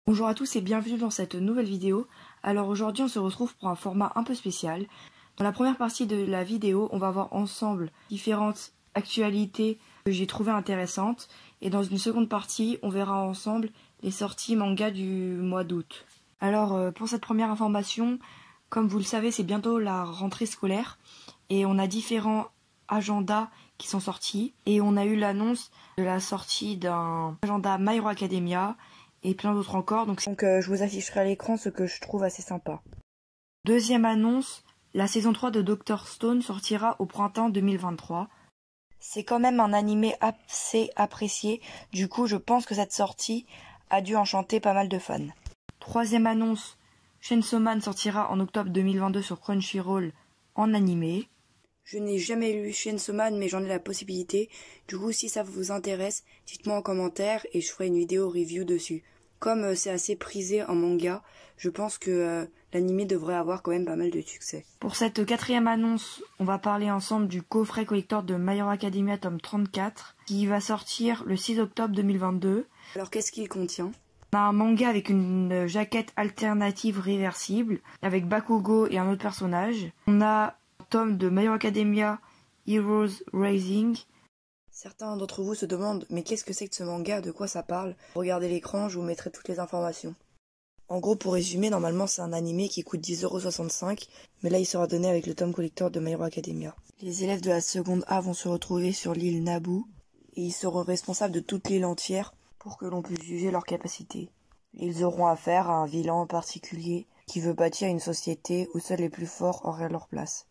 Bonjour à tous et bienvenue dans cette nouvelle vidéo. Alors aujourd'hui on se retrouve pour un format un peu spécial. Dans la première partie de la vidéo, on va voir ensemble différentes actualités que j'ai trouvées intéressantes. Et dans une seconde partie, on verra ensemble les sorties manga du mois d'août. Alors pour cette première information, comme vous le savez, c'est bientôt la rentrée scolaire. Et on a différents agendas qui sont sortis. Et on a eu l'annonce de la sortie d'un agenda My Hero Academia et plein d'autres encore. Donc je vous afficherai à l'écran ce que je trouve assez sympa. Deuxième annonce, la saison 3 de Dr. Stone sortira au printemps 2023. C'est quand même un animé assez apprécié, du coup je pense que cette sortie a dû enchanter pas mal de fans. Troisième annonce, Chainsaw Man sortira en octobre 2022 sur Crunchyroll en animé. Je n'ai jamais lu Chainsaw Man mais j'en ai la possibilité, du coup si ça vous intéresse, dites-moi en commentaire et je ferai une vidéo review dessus. Comme c'est assez prisé en manga, je pense que l'anime devrait avoir quand même pas mal de succès. Pour cette quatrième annonce, on va parler ensemble du coffret collector de My Hero Academia tome 34 qui va sortir le 6 octobre 2022. Alors qu'est-ce qu'il contient ? On a un manga avec une jaquette alternative réversible avec Bakugo et un autre personnage. On a un tome de My Hero Academia Heroes Rising. Certains d'entre vous se demandent mais qu'est-ce que c'est que ce manga, de quoi ça parle? Regardez l'écran, je vous mettrai toutes les informations. En gros, pour résumer, normalement c'est un animé qui coûte 10,65 €, mais là il sera donné avec le tome collector de My Hero Academia. Les élèves de la seconde A vont se retrouver sur l'île Naboo, et ils seront responsables de toute l'île entière pour que l'on puisse juger leurs capacités. Ils auront affaire à un vilain en particulier qui veut bâtir une société où seuls les plus forts auraient leur place.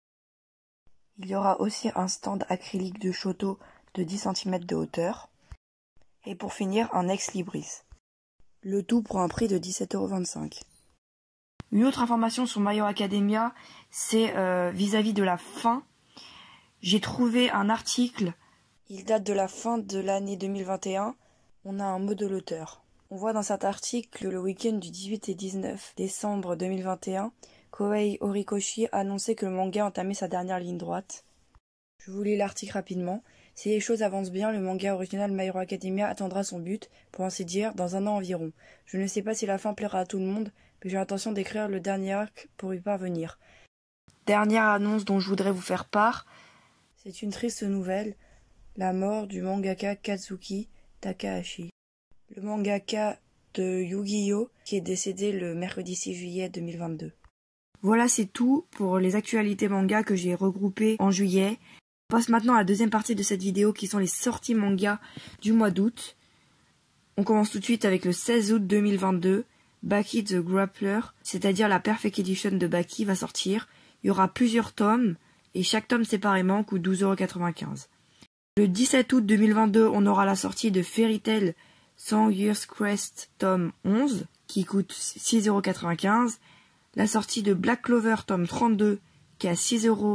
Il y aura aussi un stand acrylique de Shoto de 10 cm de hauteur. Et pour finir, un ex-libris. Le tout pour un prix de 17,25 €. Une autre information sur My Hero Academia, c'est vis-à-vis de la fin. J'ai trouvé un article, il date de la fin de l'année 2021. On a un mot de l'auteur. On voit dans cet article que le week-end du 18 et 19 décembre 2021, Kohei Horikoshi a annoncé que le manga entamait sa dernière ligne droite. Je vous lis l'article rapidement. Si les choses avancent bien, le manga original My Hero Academia atteindra son but, pour ainsi dire, dans un an environ. Je ne sais pas si la fin plaira à tout le monde, mais j'ai l'intention d'écrire le dernier arc pour y parvenir. Dernière annonce dont je voudrais vous faire part, c'est une triste nouvelle, la mort du mangaka Kazuki Takahashi. Le mangaka de Yu-Gi-Oh! Qui est décédé le mercredi 6 juillet 2022. Voilà, c'est tout pour les actualités manga que j'ai regroupées en juillet. On passe maintenant à la deuxième partie de cette vidéo qui sont les sorties manga du mois d'août. On commence tout de suite avec le 16 août 2022. Baki the Grappler, c'est-à-dire la Perfect Edition de Baki, va sortir. Il y aura plusieurs tomes et chaque tome séparément coûte 12,95 €. Le 17 août 2022, on aura la sortie de Fairy Tail 100 Years Crest tome 11 qui coûte 6,95 €. La sortie de Black Clover tome 32 qui est à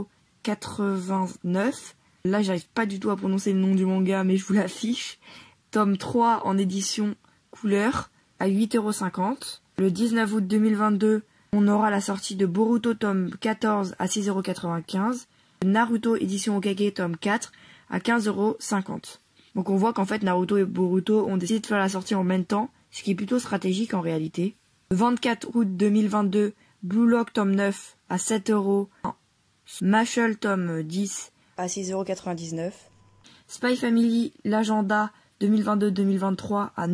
6,89 €. Là, j'arrive pas du tout à prononcer le nom du manga, mais je vous l'affiche. Tome 3 en édition couleur à 8,50 €. Le 19 août 2022, on aura la sortie de Boruto tome 14 à 6,95 €. Naruto édition Hokage tome 4 à 15,50 €. Donc on voit qu'en fait Naruto et Boruto ont décidé de faire la sortie en même temps, ce qui est plutôt stratégique en réalité. Le 24 août 2022, Blue Lock tome 9 à 7 €. Smashel tome 10 à 6,99 €. Spy Family l'agenda 2022-2023 à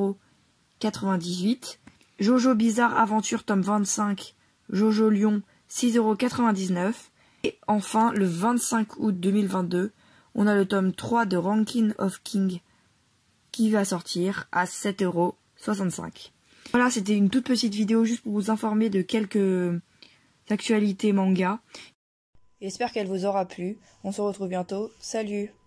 9,98 €. Jojo Bizarre Aventure tome 25, Jojo Lion 6,99 €. Et enfin, le 25 août 2022, on a le tome 3 de Ranking of King qui va sortir à 7,65 €. Voilà, c'était une toute petite vidéo juste pour vous informer de quelques actualités manga. J'espère qu'elle vous aura plu. On se retrouve bientôt. Salut!